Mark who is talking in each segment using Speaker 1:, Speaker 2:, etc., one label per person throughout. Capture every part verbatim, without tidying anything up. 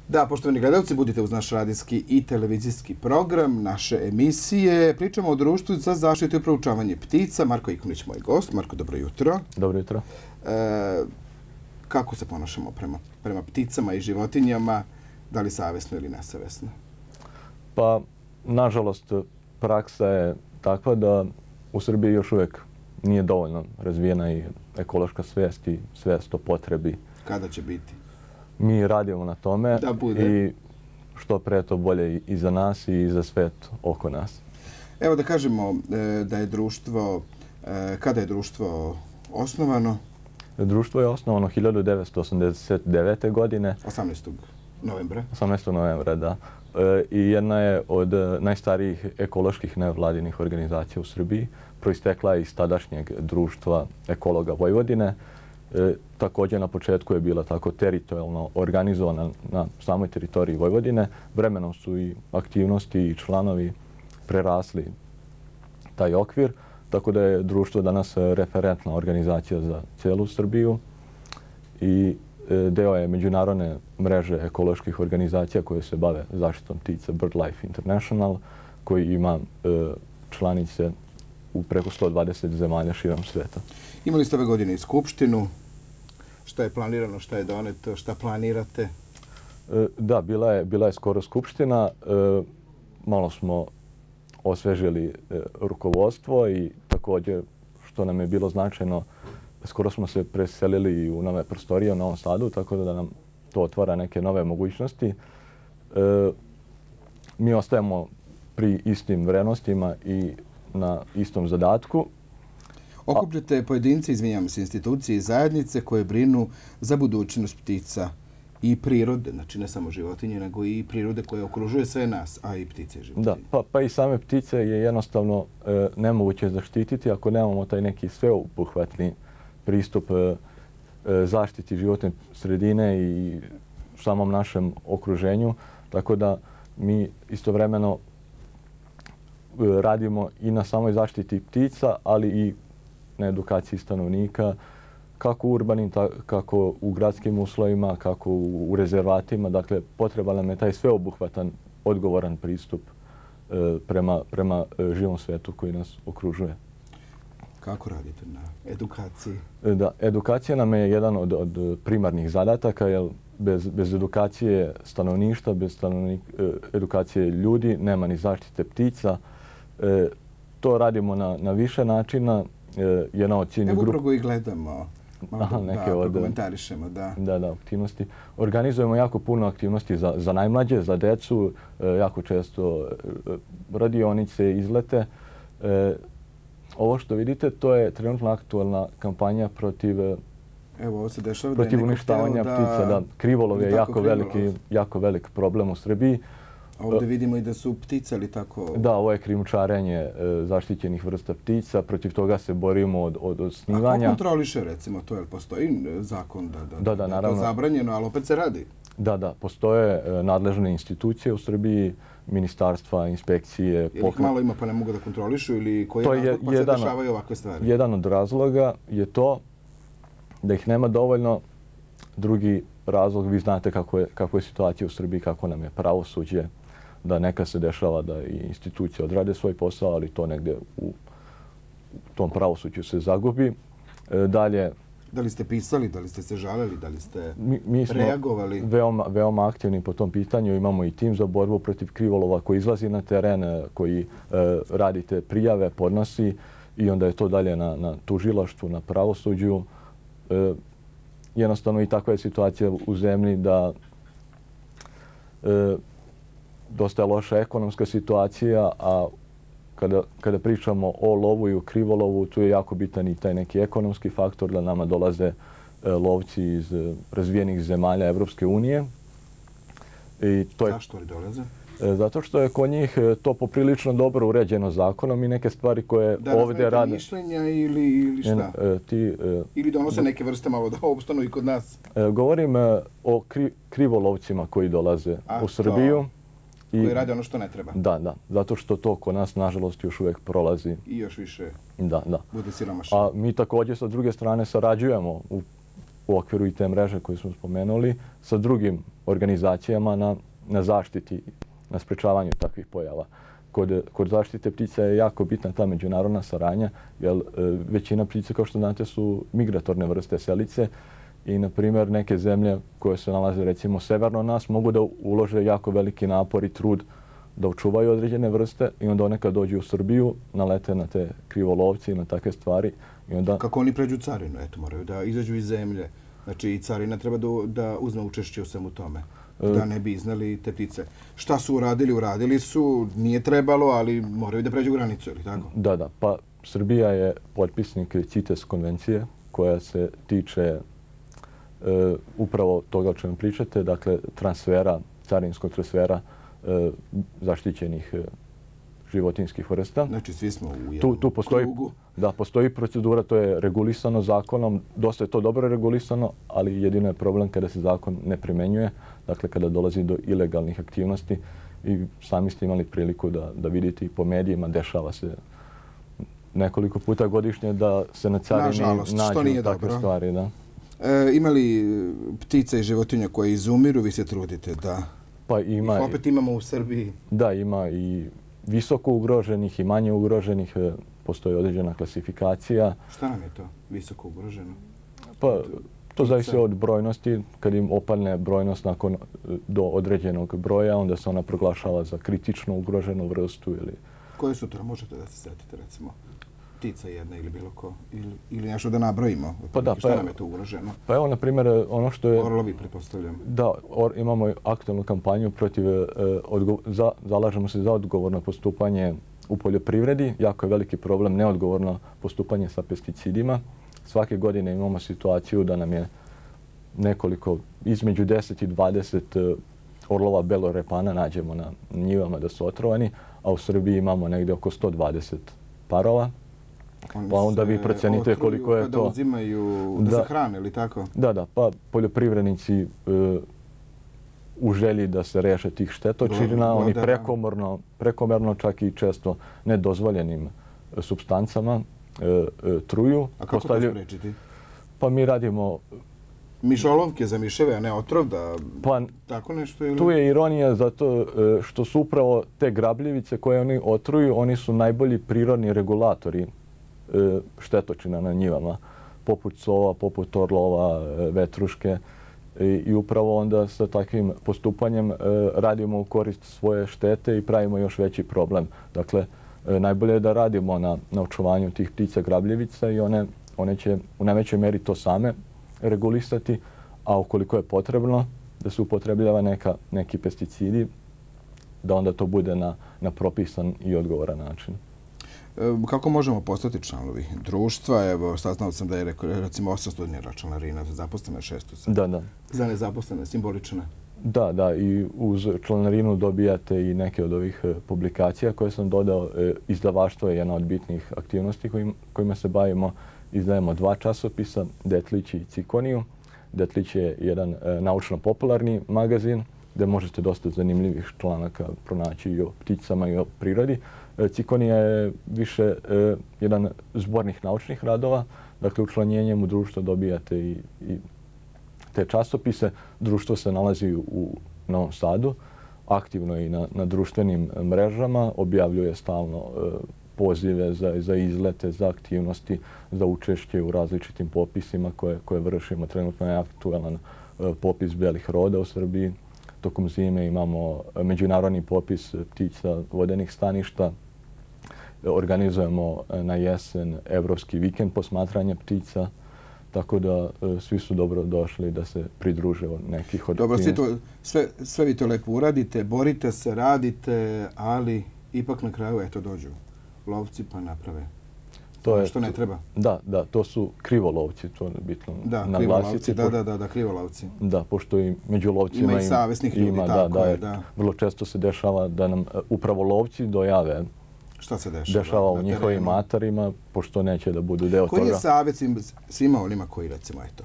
Speaker 1: Da, poštovani gledalci, budite uz naš radijski i televizijski program, naše emisije. Pričamo o društvu za zaštitu i proučavanje ptica. Marko Ikonić, moj gost. Marko, dobro jutro.
Speaker 2: Dobro jutro.
Speaker 1: E, kako se ponašamo prema, prema pticama i životinjama? Da li savjesno ili nesavjesno?
Speaker 2: Pa, nažalost, praksa je takva da u Srbiji još uvijek nije dovoljno razvijena i ekološka svijest i svijest o potrebi.
Speaker 1: Kada će biti?
Speaker 2: Mi radimo na tome
Speaker 1: da bude.
Speaker 2: I što pre to bolje i za nas i za svijet oko nas.
Speaker 1: Evo da kažemo da je društvo, kada je društvo osnovano?
Speaker 2: Društvo je osnovano hiljadu devetsto osamdeset devete. godine.
Speaker 1: osamnaestog novembra.
Speaker 2: osamnaestog novembra, da. I jedna je od najstarijih ekoloških nevladinih organizacija u Srbiji. Proistekla je iz tadašnjeg društva ekologa Vojvodine. E, također na početku je bila tako teritorijalno organizovana na samoj teritoriji Vojvodine. Vremenom su i aktivnosti i članovi prerasli taj okvir, tako da je društvo danas referentna organizacija za cijelu Srbiju i e, deo je međunarodne mreže ekoloških organizacija koje se bave zaštitom ptica BirdLife International, koji ima e, članice u preko sto dvadeset zemalja širom svijeta.
Speaker 1: Imali ste ove godine i skupštinu. Šta je planirano, šta je doneto, šta planirate?
Speaker 2: Da, bila je, bila je skoro skupština. Malo smo osvežili rukovodstvo i također, što nam je bilo značajno, skoro smo se preselili u nove prostorije u Novom Sadu, tako da nam to otvara neke nove mogućnosti. Mi ostajemo pri istim vrednostima i na istom zadatku.
Speaker 1: Okupljate pojedince, izvinjamo se, institucije i zajednice koje brinu za budućnost ptica i prirode, znači ne samo životinje, nego i prirode koje okružuje sve nas, a i ptice i životinje.
Speaker 2: Da, pa, pa i same ptice je jednostavno e, nemoguće zaštititi ako nemamo taj neki sveobuhvatni pristup e, zaštiti životne sredine i samom našem okruženju. Tako da mi istovremeno e, radimo i na samoj zaštiti ptica, ali i na edukaciji stanovnika, kako u urbanim, kako u gradskim uslovima, kako u rezervatima. Dakle, potreban nam je taj sveobuhvatan, odgovoran pristup e, prema, prema živom svijetu koji nas okružuje.
Speaker 1: Kako radite na edukaciji?
Speaker 2: Da, edukacija nam je jedan od, od primarnih zadataka, jer bez, bez edukacije stanovništva, bez stanovnik, edukacije ljudi, nema ni zaštite ptica. E, to radimo na, na više načina. Jedna od ciljnih grupa.
Speaker 1: Evo upravo i gledamo, malo Aha, neke da od, komentarišemo. Da.
Speaker 2: Da, da, aktivnosti. Organizujemo jako puno aktivnosti za, za najmlađe, za decu, jako često radionice, izlete. Ovo što vidite, to je trenutno aktualna kampanja protiv,
Speaker 1: Evo, ovo se dešava
Speaker 2: protiv
Speaker 1: da
Speaker 2: uništavanja
Speaker 1: da,
Speaker 2: ptica. Da. Krivolov je jako
Speaker 1: krivolov.
Speaker 2: veliki, jako velik problem u Srbiji.
Speaker 1: Ovdje vidimo i da su ptice, ali tako...
Speaker 2: Da, ovo je krijumčarenje e, zaštićenih vrsta ptica. Protiv toga se borimo od, od osnivanja.
Speaker 1: A ko kontroliše, recimo, to? Jer postoji zakon da, da,
Speaker 2: da, da,
Speaker 1: da je
Speaker 2: naravno,
Speaker 1: to zabranjeno, ali opet se radi.
Speaker 2: Da, da. Postoje e, nadležne institucije u Srbiji, ministarstva, inspekcije.
Speaker 1: Jer ih
Speaker 2: pokret...
Speaker 1: malo ima pa ne mogu da kontrolišu ili koji
Speaker 2: to
Speaker 1: je razlog pa
Speaker 2: jedan,
Speaker 1: se dešavaju ovakve stvari?
Speaker 2: Jedan od razloga je to da ih nema dovoljno. Drugi razlog, vi znate kako je, kako je situacija u Srbiji, kako nam je pravosuđe, da neka se dešava da i institucije odrade svoj posao, ali to negdje u tom pravosuđu se zagubi. E, dalje...
Speaker 1: Da li ste pisali, da li ste se žalili, da li ste
Speaker 2: mi, mi smo
Speaker 1: reagovali?
Speaker 2: Veoma, veoma aktivni po tom pitanju. Imamo i tim za borbu protiv krivolova koji izlazi na teren, koji e, radite prijave, podnosi i onda je to dalje na, na tužilaštvu, na pravosuđu. E, jednostavno i takva je situacija u zemlji da e, dosta je loša ekonomska situacija, a kada, kada pričamo o lovu i o krivolovu, tu je jako bitan i taj neki ekonomski faktor da nama dolaze e, lovci iz e, razvijenih zemalja Evropske unije. I to je,
Speaker 1: Zašto li dolaze?
Speaker 2: E, zato što je kod njih to poprilično dobro uređeno zakonom i neke stvari koje
Speaker 1: da
Speaker 2: ovdje rade...
Speaker 1: Da mišljenja ili, ili šta?
Speaker 2: E, ti, e,
Speaker 1: ili donose neke vrste malo da opstanu i kod nas?
Speaker 2: E, govorim e, o kri, krivolovcima koji dolaze a, u Srbiju. To.
Speaker 1: I, koji rade ono što ne treba.
Speaker 2: Da, da. Zato što to kod nas, nažalost, još uvijek prolazi.
Speaker 1: I još više
Speaker 2: da, da.
Speaker 1: bude siromašno.
Speaker 2: A mi također sa druge strane sarađujemo u, u okviru i te mreže koje smo spomenuli sa drugim organizacijama na, na zaštiti, na sprečavanju takvih pojava. Kod, kod zaštite ptica je jako bitna ta međunarodna saradnja, jer e, većina ptica, kao što znate, su migratorne vrste selice i, na primjer, neke zemlje koje se nalaze, recimo, severno od nas, mogu da ulože jako veliki napor i trud da očuvaju određene vrste i onda one kad dođu u Srbiju nalete na te krivolovci i na takve stvari. I onda...
Speaker 1: Kako oni pređu carinu? Eto, moraju da izađu iz zemlje. Znači i carina treba da, da uzme učešće u svemu tome. Da ne bi iznali te ptice. Šta su uradili? Uradili su, nije trebalo, ali moraju da pređu granicu, ili tako?
Speaker 2: Da, da. Pa Srbija je potpisnik CITES konvencije koja se tiče e, upravo toga o čemu pričate, dakle transfera, carinskog transfera e, zaštićenih e, životinjskih vrsta.
Speaker 1: Znači svi smo u jednom
Speaker 2: tu, tu postoji,
Speaker 1: krugu.
Speaker 2: Da, postoji procedura, to je regulisano zakonom, dosta je to dobro regulisano, ali jedino je problem kada se zakon ne primenjuje, dakle kada dolazi do ilegalnih aktivnosti i sami ste imali priliku da, da vidite i po medijima, dešava se nekoliko puta godišnje da se na carini
Speaker 1: Nažalost,
Speaker 2: nađu takve dobro. stvari. Da.
Speaker 1: E, ima li ptica i životinja koje izumiru, vi se trudite da
Speaker 2: pa ima,
Speaker 1: ih opet imamo u Srbiji?
Speaker 2: Da, ima i visoko ugroženih i manje ugroženih. Postoji određena klasifikacija.
Speaker 1: Šta nam je to visoko ugroženo?
Speaker 2: Pa, to zavisi od brojnosti. Kad im opadne brojnost nakon, do određenog broja, onda se ona proglašava za kritično ugroženu vrstu. Ili...
Speaker 1: Koje su to? Možete da se setite, recimo, ptica jedna ili bilo ko? Ili, ili nešto da nabrojimo?
Speaker 2: Pa da,
Speaker 1: šta
Speaker 2: pa,
Speaker 1: nam je to ugroženo?
Speaker 2: Pa evo, na primjer, ono što je...
Speaker 1: Orlovi, pretpostavljam.
Speaker 2: Da, or, imamo aktualnu kampanju protiv... E, odgo, za, zalažemo se za odgovorno postupanje u poljoprivredi. Jako je veliki problem neodgovorno postupanje sa pesticidima. Svake godine imamo situaciju da nam je nekoliko, između deset i dvadeset orlova belorepana nađemo na njivama da su otrovani, a u Srbiji imamo negdje oko sto dvadeset parova.
Speaker 1: Oni
Speaker 2: pa onda vi procenite koliko je to.
Speaker 1: Kada uzimaju da, da se hrane, ili tako?
Speaker 2: Da, da. Pa poljoprivrednici e, u želji da se reše tih štetočina, oni prekomorno, prekomerno čak i često nedozvoljenim supstancama e, e, truju.
Speaker 1: A kako
Speaker 2: Postavlju...
Speaker 1: to sprečiti?
Speaker 2: Pa mi radimo...
Speaker 1: Mišolovke za miševe, a ne otrov, da
Speaker 2: pa,
Speaker 1: tako nešto? Ili...
Speaker 2: Tu je ironija zato što su upravo te grabljivice koje oni otruju, oni su najbolji prirodni regulatori štetočina na njivama, poput sova, poput orlova, vetruške. I, i upravo onda sa takvim postupanjem e, radimo u korist svoje štete i pravimo još veći problem. Dakle, e, najbolje je da radimo na, na očuvanju tih ptica grabljivica i one, one će u najvećoj meri to same regulisati, a ukoliko je potrebno da se upotrebljava neka, neki pesticidi, da onda to bude na, na propisan i odgovoran način.
Speaker 1: Kako možemo postati članovi društva? Evo, saznao sam da je recimo osamsto dinara članarina, za zaposlene šesto.
Speaker 2: Da, da.
Speaker 1: Za nezaposlene, simbolične.
Speaker 2: Da, da. I uz članarinu dobijate i neke od ovih publikacija koje sam dodao. Izdavaštvo je jedna od bitnih aktivnosti kojim, kojima se bavimo. Izdajemo dva časopisa, Detlić i Cikoniju. Detlić je jedan naučno-popularni magazin gdje možete dosta zanimljivih članaka pronaći i o pticama i o prirodi. Cikonija je više e, jedan zbornih naučnih radova. Dakle, učlanjenjem u društvo dobijate i, i te časopise. Društvo se nalazi u Novom Sadu, aktivno i na, na društvenim mrežama, objavljuje stalno e, pozive za, za izlete, za aktivnosti, za učešće u različitim popisima koje, koje vršimo. Trenutno je aktualan e, popis belih roda u Srbiji. Tokom zime imamo međunarodni popis ptica vodenih staništa. Organizujemo na jesen evropski vikend posmatranja ptica, tako da svi su dobro došli da se pridruže od nekih od
Speaker 1: Dobro, sve, to, sve, sve vi to lepo uradite, borite se, radite, ali ipak na kraju eto dođu lovci pa naprave. To je što ne treba.
Speaker 2: Da, da, to su krivolovci, to je bitno
Speaker 1: da,
Speaker 2: naglasiti.
Speaker 1: Krivolovci, da, da, da, da, krivolovci.
Speaker 2: Da, pošto i među lovcima
Speaker 1: ima i savjesnih ljudi,
Speaker 2: ima,
Speaker 1: tako
Speaker 2: da,
Speaker 1: je,
Speaker 2: da,
Speaker 1: da.
Speaker 2: Vrlo često se dešava da nam upravo lovci dojave
Speaker 1: šta se dešava,
Speaker 2: dešava u njihovim matarima, pošto neće da budu deo
Speaker 1: koji
Speaker 2: toga.
Speaker 1: Koji je savjet svima onima koji, recimo, eto,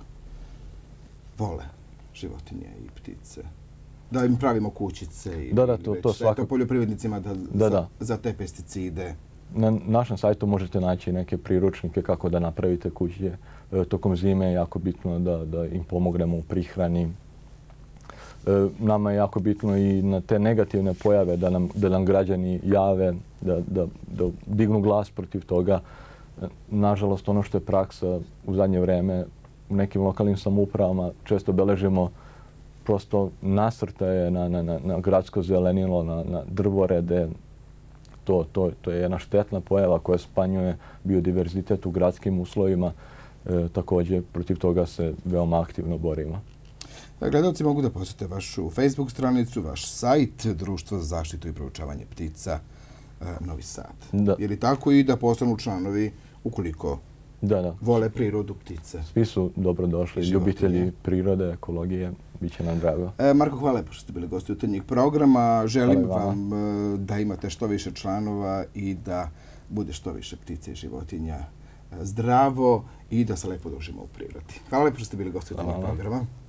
Speaker 1: vole životinje i ptice? Da im pravimo kućice i
Speaker 2: da, da, to,
Speaker 1: već,
Speaker 2: to svakako.
Speaker 1: Eto, poljoprivrednicima da,
Speaker 2: da,
Speaker 1: za,
Speaker 2: da.
Speaker 1: za te pesticide.
Speaker 2: Na našem sajtu možete naći neke priručnike kako da napravite kuće. E, tokom zime je jako bitno da, da im pomognemo u prihrani. Nama je jako bitno i na te negativne pojave da nam, da nam građani jave, da, da, da dignu glas protiv toga. Nažalost, ono što je praksa u zadnje vreme u nekim lokalnim samoupravama, često beležimo prosto nasrtaje na, na, na, na gradsko zelenilo, na, na drvorede. To, to, to je jedna štetna pojava koja spanjuje biodiverzitet u gradskim uslovima. E, također, protiv toga se veoma aktivno borimo.
Speaker 1: Gledalci mogu da posjete vašu Facebook stranicu, vaš sajt, Društvo za zaštitu i proučavanje ptica Novi Sad.
Speaker 2: Da.
Speaker 1: Je li tako i da postanu članovi ukoliko
Speaker 2: da, da.
Speaker 1: vole prirodu, ptice?
Speaker 2: Svi su dobrodošli, ljubitelji prirode, ekologije, bit će nam drago.
Speaker 1: E, Marko, hvala lepo što ste bili gosti jutarnjeg programa. Želim vam da imate što više članova i da bude što više ptice i životinja zdravo i da se lepo družimo u prirodi. Hvala lepo što ste bili gosti jutarnjeg programa.